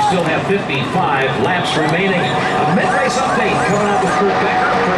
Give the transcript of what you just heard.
still have 55 laps remaining. A mid-race update coming up with Kurt Becker.